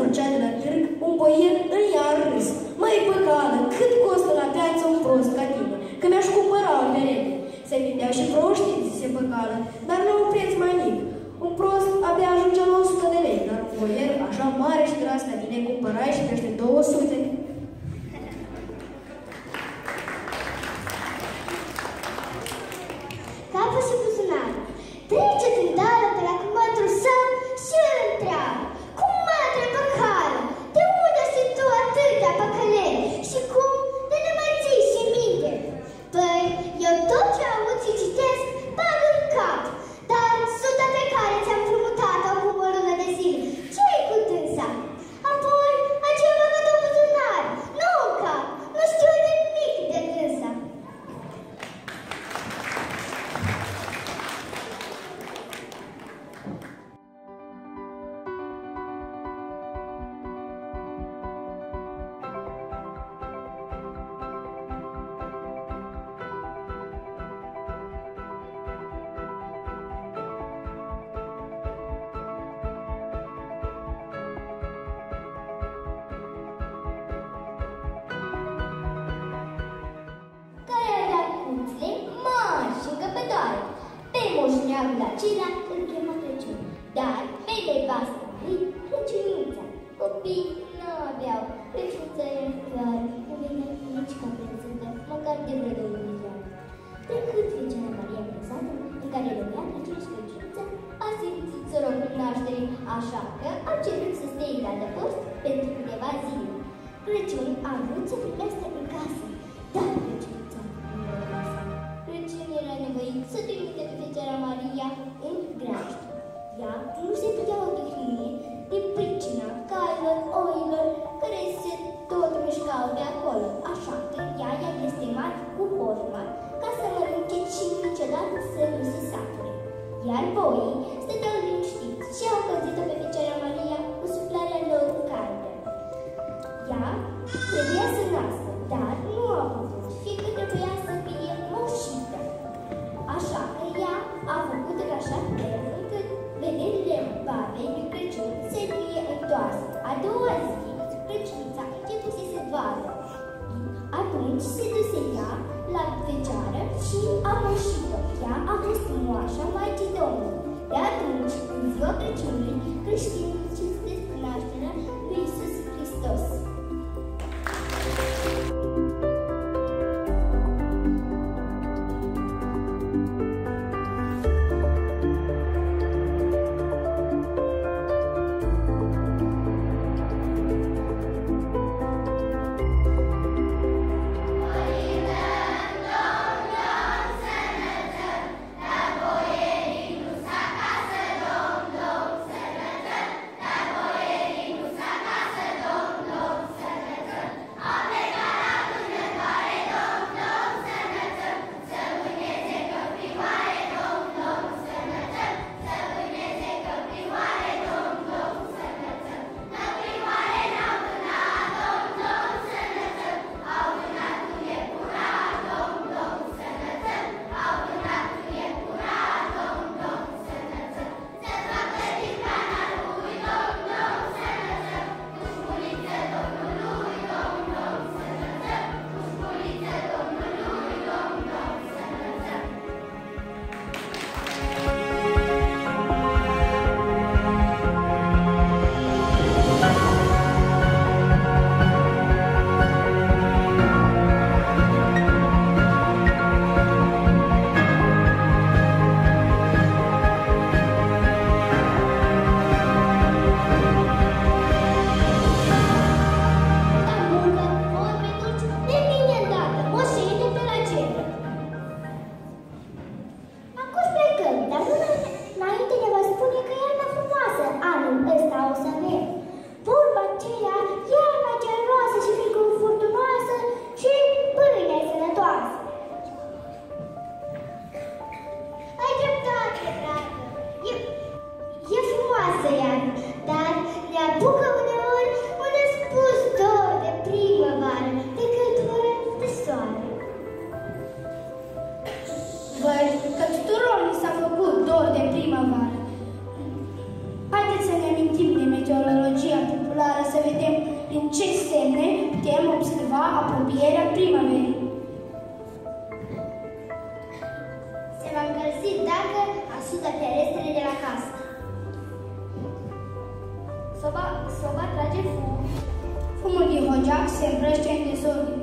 furcea de la târg, un boier în ea râs. Măi, păcală, cât costă la piață un prost ca tine? Că mi-aș cumpăra o perete. Se vindeau și proștii, zise păcală, dar nu un preț mai mic. Un prost abia ajungea la 100 de lei, dar un boier așa mare și gras ca tine cumpărai și peste 200. Capul și buzunarul. Trece din dală pe la cumătul său și îl întreabă. Cum mătre păcală? De unde știi tu atâtea păcăleli? Și cum de ne mai ții și minte? Păi, eu tot ce aud și citesc bag în cap. Dar suta pe care ți-am frumutat-o acum o lună de zile, ce-i cu dânsa? Apoi, aceea băgat o buzunar. Nu în cap, nu știu nimic de dânsa. Moșneagul acela îl chema Crăciun, dar pe nevastă lui Crăciunuța. Copiii nu aveau Crăciunuța în floare, nu venea nici capețătă, măcar de vreo 2 milioane. Trecând Fecioara Maria Crăzată, în care rămea Crăciun și Crăciunuța, a simțit sorocul nașterii, așa că a cerut să stea în adăpost pentru câteva zile. Crăciun a vrut să primească în casă, dar Crăciunuța nu a lăsat. Crăciun era nevoit să trimite pe Fecioara Maria în grajd. Ea nu se putea odihni din pricina cailor, oilor, care se tot mișcau de acolo, așa că ea i-a blestemat cu horma ca să mănânce și niciodată să nu se sature. Iar boii stăteau liniștiți și au încălzit-o pe Fecioara Maria cu suflarea lor caldă. Ea trebuia să nască, dar nu a putut, fiindcă trebuia să fie moșită. Așa că ea a făcut în așa fel încât vederile babei lui Crăciun se fie întoarse. A doua zi, Crăciunuța începuse să vadă. Atunci se duse ea la Fecioară și a moșit-o. Ea a fost moașa Maicii Domnului. De atunci, în ziua Crăciunului, creștinii cinstesc nașterea lui Iisus Hristos. Haideți să ne amintim de meteorologia populară ce semne putem observa apropierea primăverii? Se va încălzi dacă asută ferestrele de la casă. Soba trage fum. Fumul din hogeac se împrăște în desordine.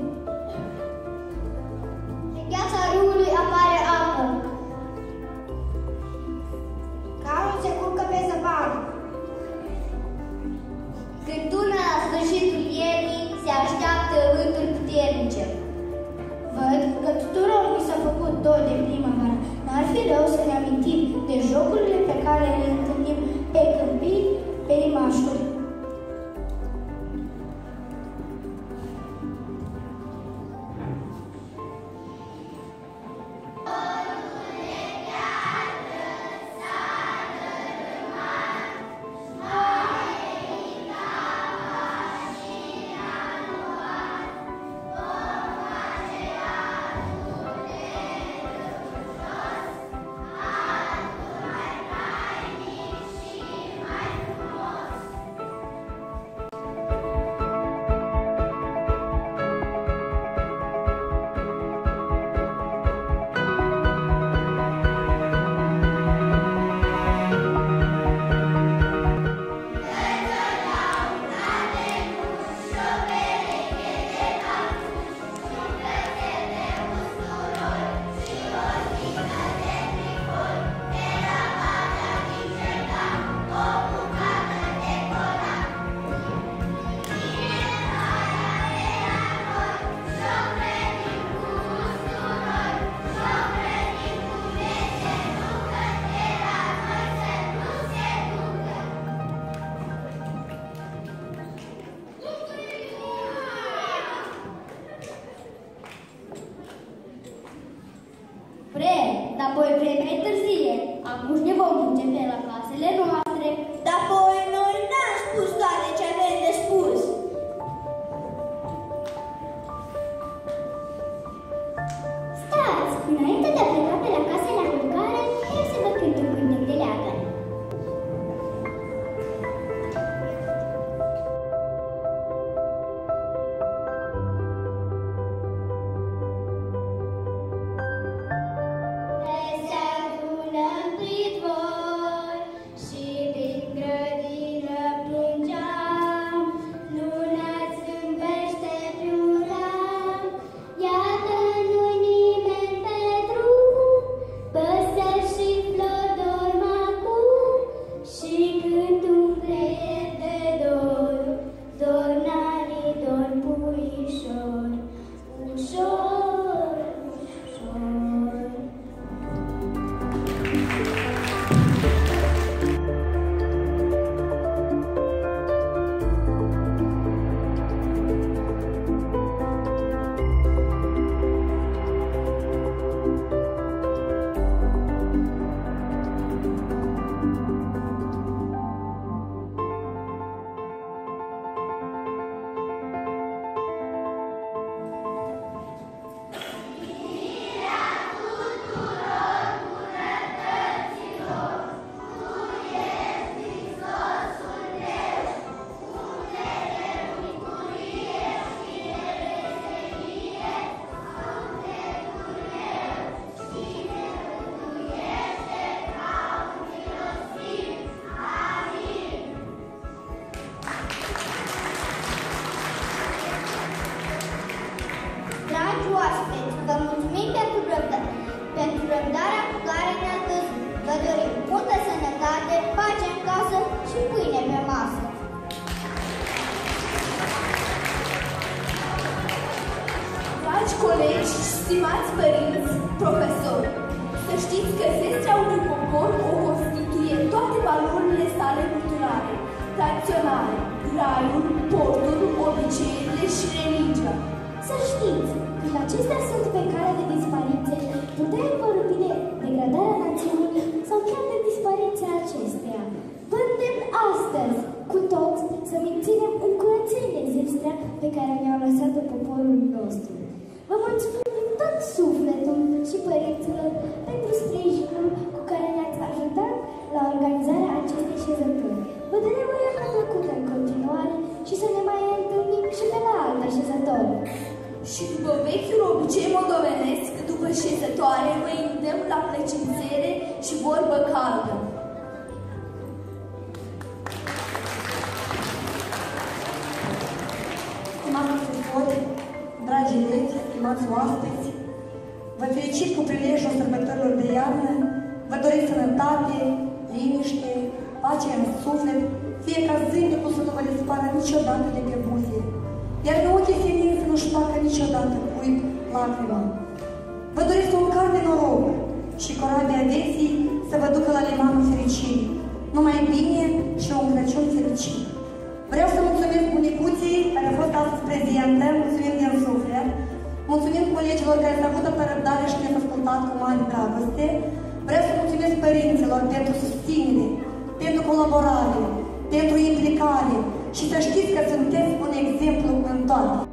Pe gheața râului apare apă. Carul se culcă pe zăpadă. Când până la sfârșitul iernii se așteaptă vânturi puternice. Văd că tuturor mi s-a făcut dor de primăvară. N-ar fi rău să ne amintim de jocurile pe care le întâlnim pe câmpii, pe imașuri. Apoi vreme târzie. Acum ne vom începe la clasele noastre. Dar apoi noi n-am spus toate ce avem de spus. Stați! Înainte de a pleca pe la case la culcare, eu să vă cânt un cântec de leagăn. Vă mulțumim pentru răbdarea cu care ne-ați văzut. Vă dorim multă sănătate, pace în casă și pâine pe masă. Dragi colegi, stimați părinți, profesori, să știți că Zestrea unui popor o constituie toate valorile sale culturale, tradiționale, graiul, portul, obiceiurile și religia. Să știți, când acestea sunt pe cale de dispariție, putem vorbi de degradarea națiunii sau chiar de dispariția acesteia. Vă îndemn astăzi, cu toți, să menținem în curățenie Zestrea pe care ne-au lăsat-o poporul nostru. Vă mulțumim din tot sufletul și părinților pentru sprijinul cu care ne-ați ajutat la organizarea acestei șezături. Vă dorim o iarnă plăcută în continuare și să ne mai întâlnim moldovenesc, după șezătoare, vă invităm la plăcințele și vorbă caldă. Stimați profesori, dragi elevi, stimați oaspeți, vă felicit cu prilejul sărbătorilor de iarnă, vă doresc sănătate, liniște, pace în suflet, fie ca zâmbetul să nu vă dispară niciodată de pe buze, iar în ochii femeii să nu-și facă niciodată cuib lacrima. Vă doresc un car de noroc și corabia vieții să vă ducă la limanul fericirii. Numai bine și un Crăciun fericit. Vreau să mulțumesc bunicuții care a fost astăzi prezentă, mulțumim din suflet, mulțumim colegilor care s-au avut pe răbdare și ne-au ascultat cu mare dragoste. Vreau să mulțumesc părinților pentru susținere, pentru colaborare, pentru implicare și să știți că sunteți un exemplu în toate.